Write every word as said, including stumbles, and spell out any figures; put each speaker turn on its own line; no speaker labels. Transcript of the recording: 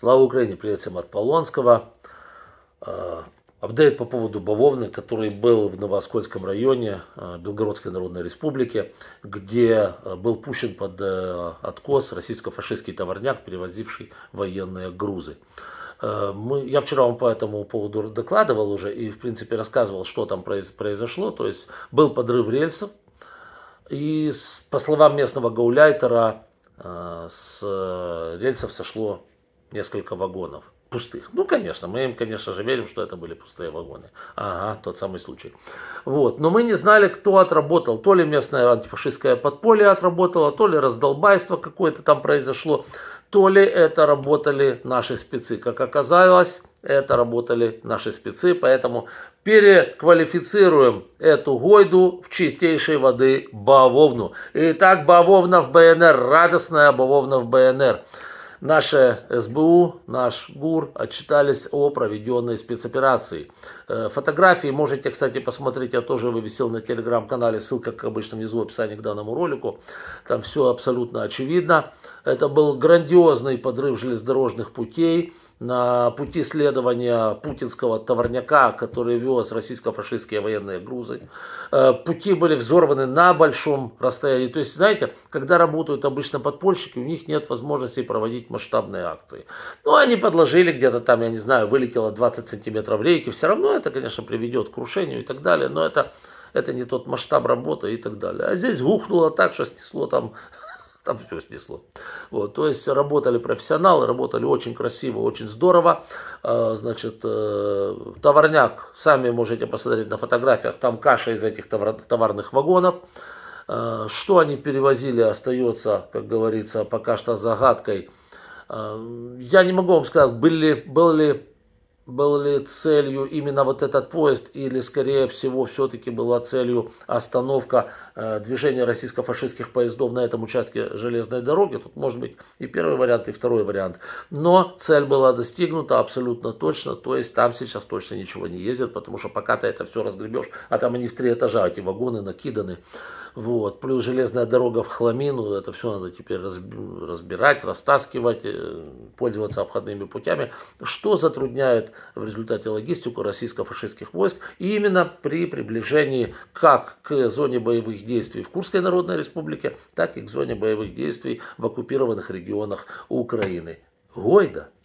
Слава Украине, привет всем от Полонского. Апдейт по поводу бавовны, который был в Новооскольском районе Белгородской Народной Республики, где был пущен под откос российско-фашистский товарняк, перевозивший военные грузы. Мы, я вчера вам по этому поводу докладывал уже и, в принципе, рассказывал, что там произошло. То есть был подрыв рельсов, и, по словам местного гауляйтера, с рельсов сошло несколько вагонов пустых. Ну, конечно, мы им, конечно же, верим, что это были пустые вагоны. Ага, тот самый случай. Вот. Но мы не знали, кто отработал. То ли местное антифашистское подполье отработало, то ли раздолбайство какое-то там произошло, то ли это работали наши спецы. Как оказалось, это работали наши спецы, поэтому переквалифицируем эту гойду в чистейшей воды бавовну. Итак, бавовна в БНР, радостная бавовна в БНР. Наше СБУ, наш ГУР отчитались о проведенной спецоперации. Фотографии можете, кстати, посмотреть, я тоже вывесил на телеграм-канале, ссылка, как обычно, внизу в описании к данному ролику. Там все абсолютно очевидно. Это был грандиозный подрыв железнодорожных путей на пути следования путинского товарняка, который вез российско-фашистские военные грузы. Пути были взорваны на большом расстоянии. То есть, знаете, когда работают обычно подпольщики, у них нет возможности проводить масштабные акции. Ну, они подложили где-то там, я не знаю, вылетело двадцать сантиметров рейки. Все равно это, конечно, приведет к крушению и так далее. Но это, это не тот масштаб работы и так далее. А здесь гухнуло так, что снесло там... Там все снесло. Вот, то есть работали профессионалы, работали очень красиво, очень здорово. Значит, товарняк, сами можете посмотреть на фотографиях, там каша из этих товарных вагонов. Что они перевозили, остается, как говорится, пока что загадкой. Я не могу вам сказать, были, был ли... Был ли целью именно вот этот поезд, или, скорее всего, все-таки была целью остановка э, движения российско-фашистских поездов на этом участке железной дороги? Тут может быть и первый вариант, и второй вариант. Но цель была достигнута абсолютно точно, то есть там сейчас точно ничего не ездит, потому что пока ты это все разгребешь, а там они в три этажа, эти вагоны накиданы. Вот. Плюс железная дорога в хламину, это все надо теперь разбирать, растаскивать, пользоваться обходными путями, что затрудняет в результате логистику российско-фашистских войск именно при приближении как к зоне боевых действий в Курской Народной Республике, так и к зоне боевых действий в оккупированных регионах Украины. Гойда!